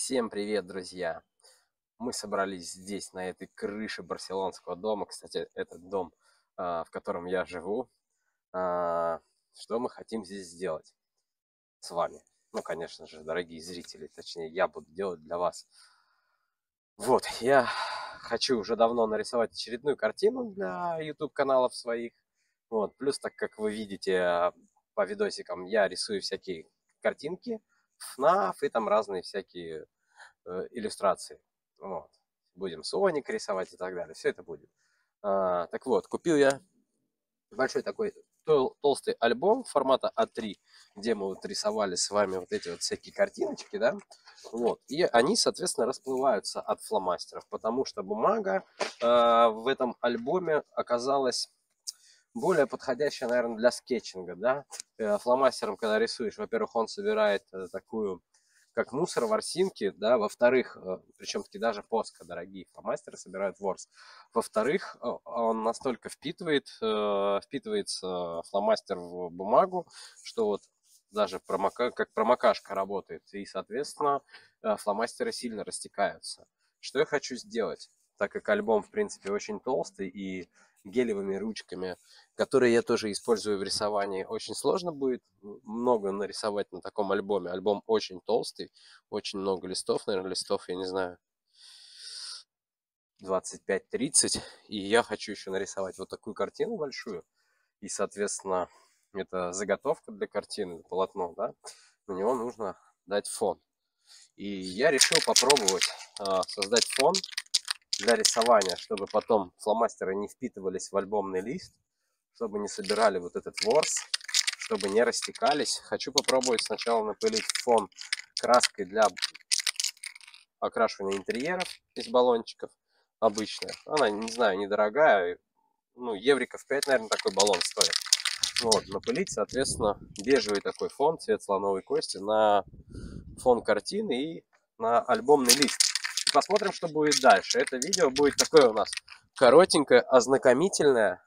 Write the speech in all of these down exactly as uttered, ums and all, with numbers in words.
Всем привет, друзья! Мы собрались здесь, на этой крыше барселонского дома. Кстати, этот дом, а, в котором я живу. А, Что мы хотим здесь сделать с вами? Ну, конечно же, дорогие зрители, точнее, я буду делать для вас. Вот, я хочу уже давно нарисовать очередную картину для YouTube-каналов своих. Вот, плюс, так как вы видите а, по видосикам, я рисую всякие картинки, эф эф и там разные всякие э, иллюстрации. Вот. Будем Соник рисовать и так далее. Все это будет. А, так вот, купил я большой такой тол- толстый альбом формата а три, где мы вот рисовали с вами вот эти вот всякие картиночки, да. Вот. И они, соответственно, расплываются от фломастеров, потому что бумага э, в этом альбоме оказалась более подходящая, наверное, для скетчинга, да. Э, Фломастером, когда рисуешь, во-первых, он собирает э, такую как мусор, ворсинки, да, во-вторых, э, причем таки даже поска, дорогие фломастеры собирают ворс. Во-вторых, э, он настолько впитывает, э, впитывается фломастер в бумагу, что вот даже промока, как промокашка работает, и, соответственно, э, фломастеры сильно растекаются. Что я хочу сделать? Так как альбом, в принципе, очень толстый и гелевыми ручками, которые я тоже использую в рисовании, очень сложно будет много нарисовать на таком альбоме. Альбом очень толстый, очень много листов, наверное, листов, я не знаю, двадцать пять тридцать. И я хочу еще нарисовать вот такую картину большую. И, соответственно, это заготовка для картины, полотно, да, на него нужно дать фон. И я решил попробовать а, создать фон для рисования, чтобы потом фломастеры не впитывались в альбомный лист, чтобы не собирали вот этот ворс, чтобы не растекались. Хочу попробовать сначала напылить фон краской для окрашивания интерьеров из баллончиков обычная. Она, не знаю, недорогая, ну, евриков пять, наверное, такой баллон стоит. Вот, напылить, соответственно, бежевый такой фон, цвет слоновой кости на фон картины и на альбомный лист. И посмотрим, что будет дальше. Это видео будет такое у нас коротенькое, ознакомительное.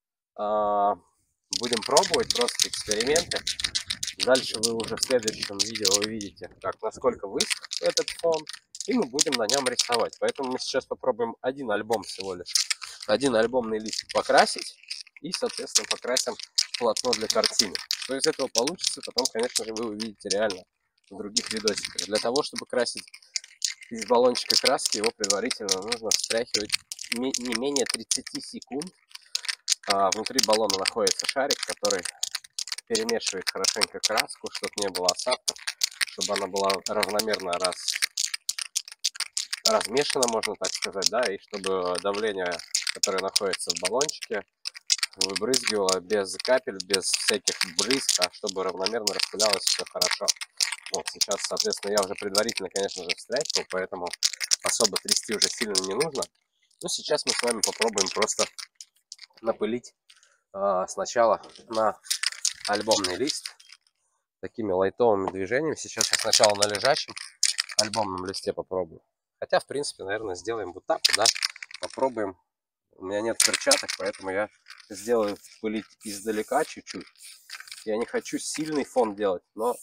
Будем пробовать, просто эксперименты. Дальше вы уже в следующем видео увидите, как, насколько высох этот фон, и мы будем на нем рисовать. Поэтому мы сейчас попробуем один альбом всего лишь, один альбомный лист покрасить, и, соответственно, покрасим полотно для картины. Что из этого получится, потом, конечно же, вы увидите реально в других видосиках. Для того, чтобы красить из баллончика краски, его предварительно нужно встряхивать не менее тридцати секунд. А внутри баллона находится шарик, который перемешивает хорошенько краску, чтобы не было осадков, чтобы она была равномерно раз... размешана, можно так сказать, да, и чтобы давление, которое находится в баллончике, выбрызгивало без капель, без всяких брызг, а чтобы равномерно распылялось все хорошо. Вот, сейчас, соответственно, я уже предварительно, конечно же, встряхивал, поэтому особо трясти уже сильно не нужно. Но сейчас мы с вами попробуем просто напылить э, сначала на альбомный лист такими лайтовыми движениями. Сейчас я сначала на лежачем альбомном листе попробую. Хотя, в принципе, наверное, сделаем вот так, да, попробуем. У меня нет перчаток, поэтому я сделаю пылить издалека чуть-чуть. Я не хочу сильный фон делать, но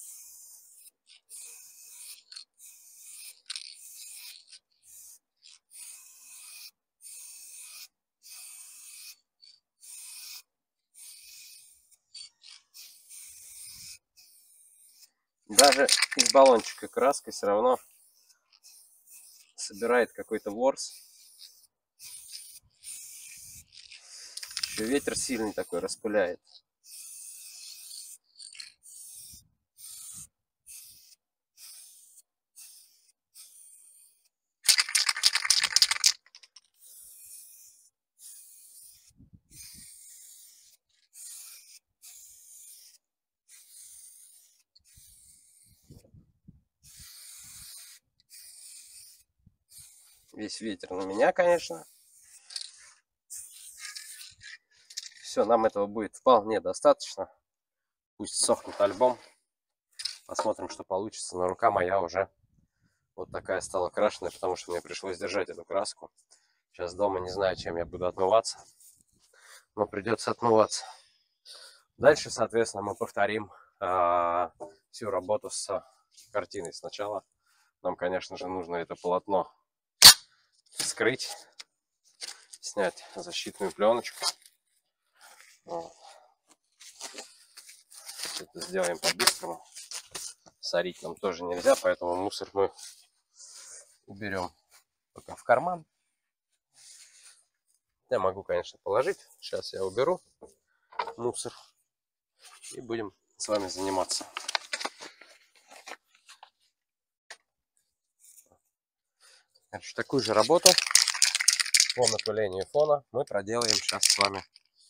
даже из баллончика краской все равно собирает какой-то ворс. Еще ветер сильный такой распыляет. Весь ветер на меня, конечно. Все, нам этого будет вполне достаточно. Пусть сохнет альбом. Посмотрим, что получится. Но рука моя уже вот такая стала крашеная, потому что мне пришлось держать эту краску. Сейчас дома не знаю, чем я буду отмываться, но придется отмываться. Дальше, соответственно, мы повторим э, всю работу с картиной. Сначала Нам, конечно же, нужно это полотно вскрыть, снять защитную пленочку. Вот. Это сделаем по-быстрому. Сорить нам тоже нельзя, поэтому мусор мы уберем пока в карман. Я могу, конечно, положить. Сейчас я уберу мусор и будем с вами заниматься. Значит, такую же работу по напылению фона мы проделаем сейчас с вами.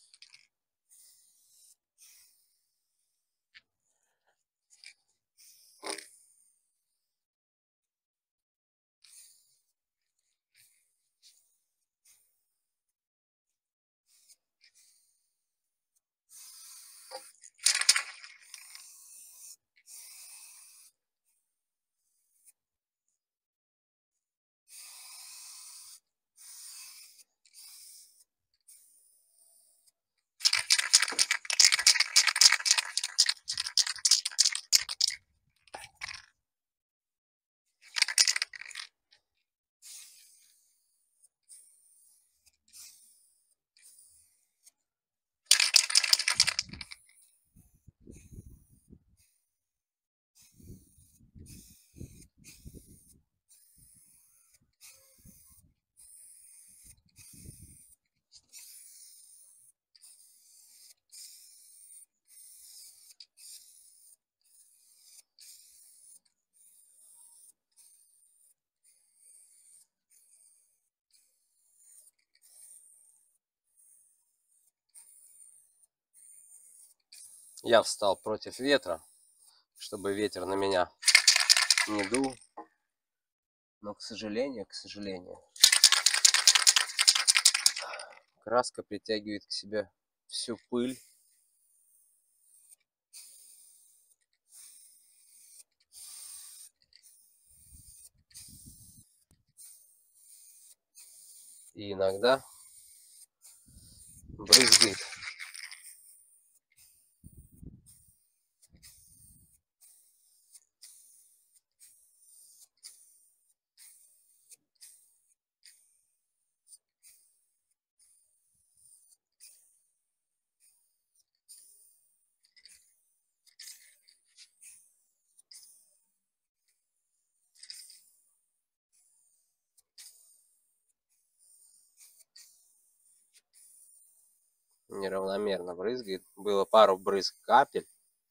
Я встал против ветра, чтобы ветер на меня не дул. Но, к сожалению, к сожалению, краска притягивает к себе всю пыль. И иногда брызгает. Неравномерно брызгает. Было пару брызг капель.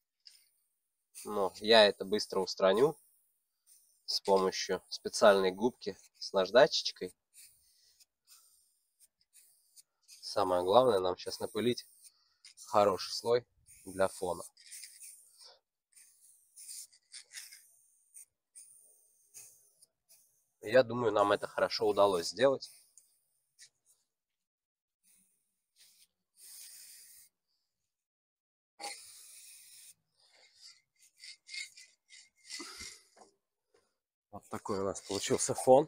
Но я это быстро устраню с помощью специальной губки с наждачечкой. Самое главное нам сейчас напылить хороший слой для фона. Я думаю, нам это хорошо удалось сделать. Вот такой у нас получился фон.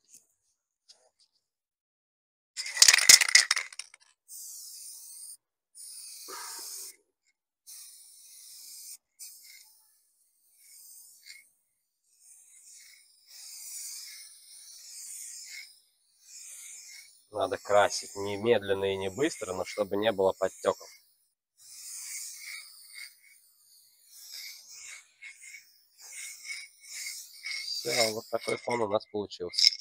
Надо красить не медленно и не быстро, но чтобы не было подтеков. Все, вот такой фон у нас получился.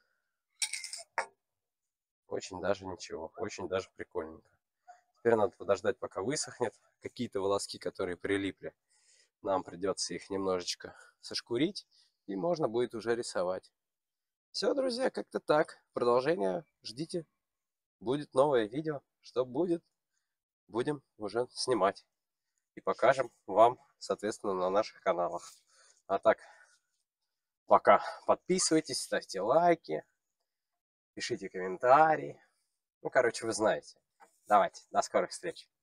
Очень даже ничего, очень даже прикольненько. Теперь надо подождать, пока высохнет. Какие-то волоски, которые прилипли, нам придется их немножечко сошкурить, и можно будет уже рисовать. Все, друзья, как-то так. Продолжение ждите. Будет новое видео. Что будет, будем уже снимать. И покажем вам, соответственно, на наших каналах. А так, пока подписывайтесь, ставьте лайки, пишите комментарии. Ну, короче, вы знаете. Давайте, до скорых встреч.